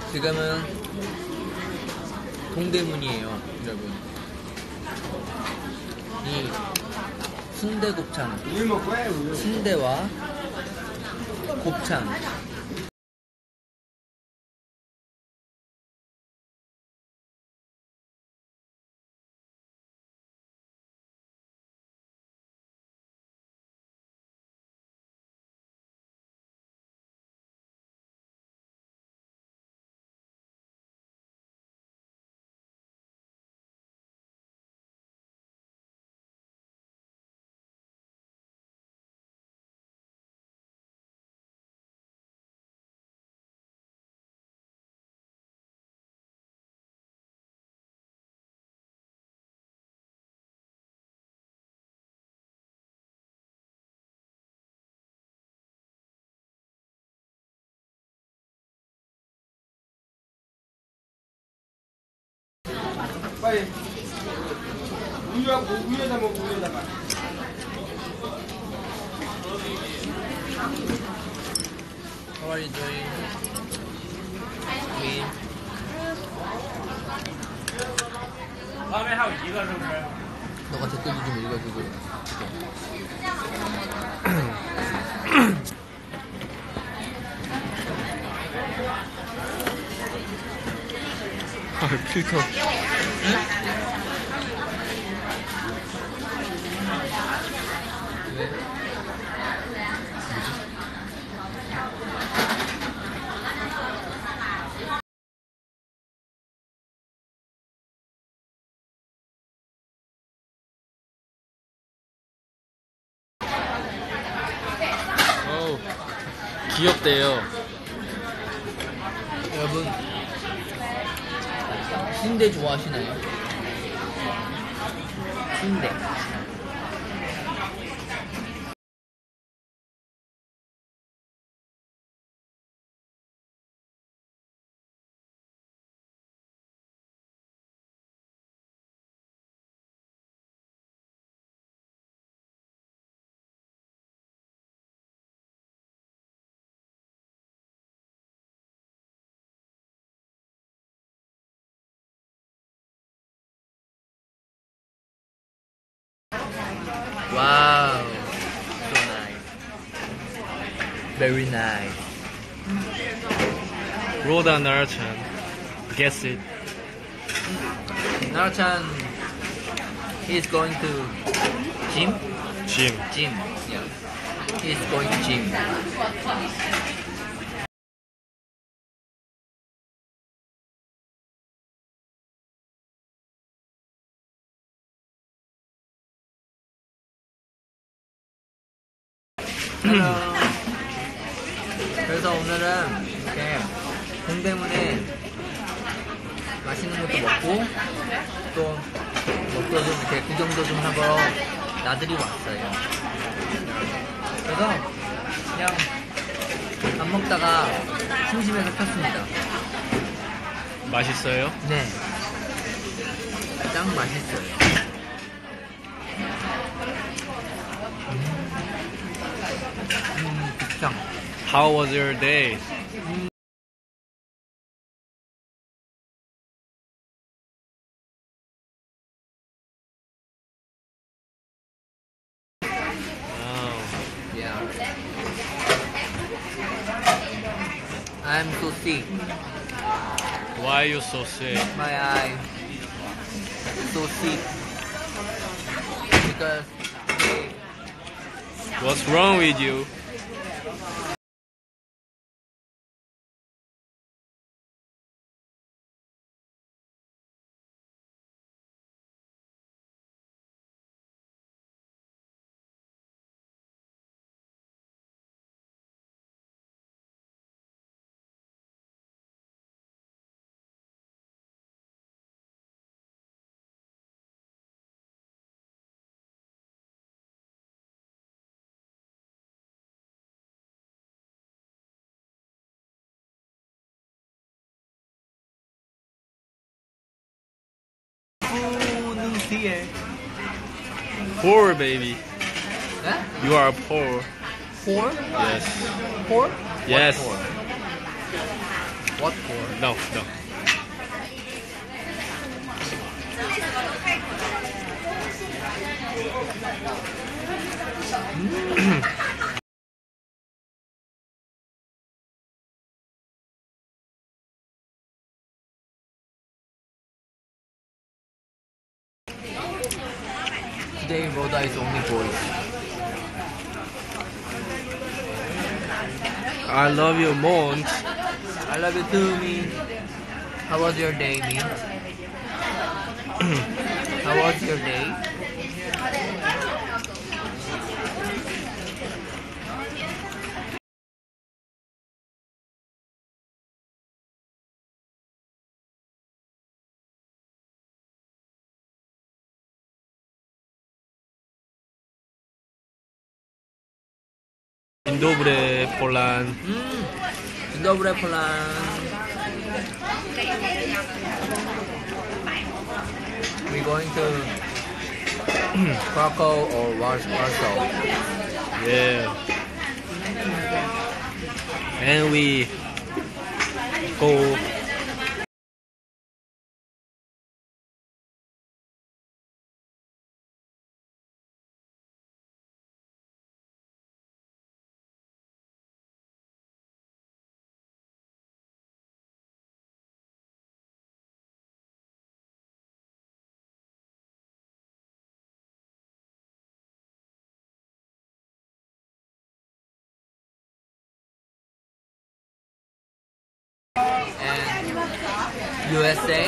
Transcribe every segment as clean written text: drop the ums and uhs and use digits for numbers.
지금은 동대문이에요, 여러분. 이 순대곱창, 순대와 곱창. 빨리 우유에다 먹어. 우유에다가. How are you doing? Me. 다음에 하고 이거 좀 해. 너가 댓글도 좀 읽어주고. 아, 필터. 어우, 귀엽대요. 여러분, 순대 좋아하시나요? 순대. Wow, so nice. Very nice. 로다 나르찬. Guess it. Narchan is going to gym. Jim. Gym. Yeah. He's going to gym. 그래서 오늘은 이렇게 동대문에 맛있는 것도 먹고 또 먹고 좀 이렇게 구경도 좀 하러 나들이 왔어요. 그래서 그냥 밥 먹다가 심심해서 켰습니다. 맛있어요? 네, 짱 맛있어요. 곱창. How was your day? Wow. Yeah. I'm so sick. Why you so sick? My eye so sick because What's wrong with you? Poor baby. 네? You are poor. Poor? Yes. Poor? Yes. What poor? What for? No, no. Today Rhoda is only boys. I love you, Mont. I love you too, Min. How was your day, Min? How was your day? Dzień dobry, Poland. Dzień dobry, Poland. We're going to Krakow or Warsaw. Yeah. And we go. And USA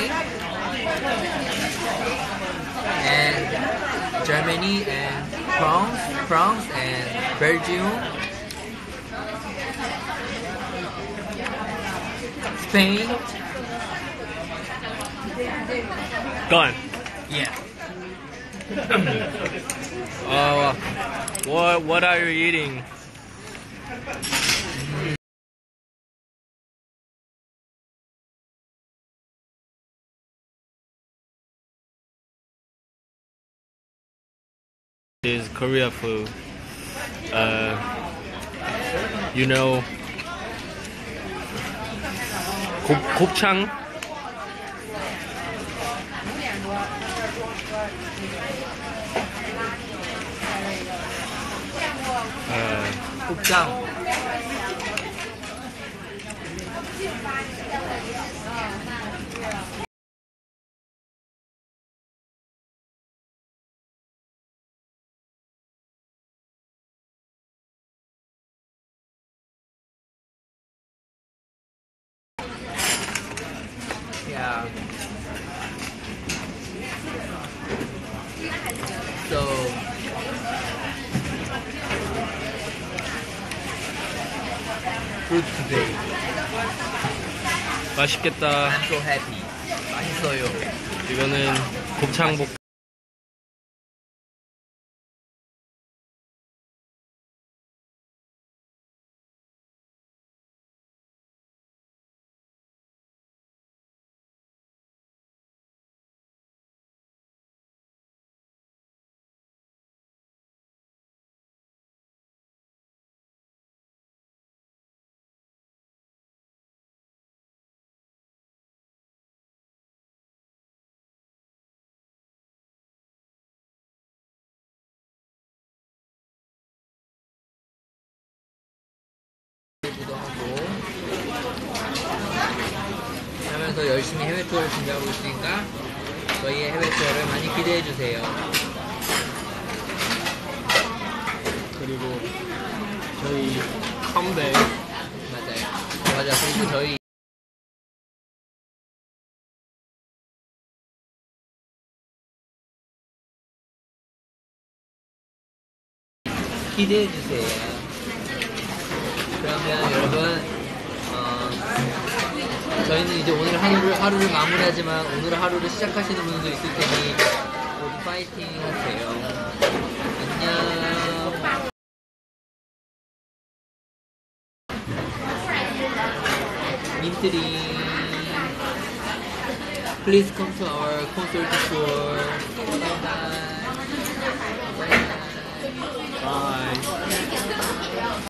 and Germany and France and Belgium, Spain. Gone. Yeah. What are you eating? Is Korea food. You know, 곱창. 곱창. Yeah. So good today. 맛있겠다. I'm so happy. 맛있어요. 이거는 곱창 볶. 기도 하고 하면서 열심히 해외 투어를 준비하고 있으니까 저희의 해외 투어를 많이 기대해 주세요. 그리고 저희 컴백. 맞아. 그리고 저희 기대해 주세요. 그러면 여러분, 저희는 이제 오늘 하루를 마무리하지만 오늘 하루를 시작하시는 분들도 있을 테니 모두 파이팅 하세요. 안녕. 민트리, please come to our concert tour. Bye bye. Bye.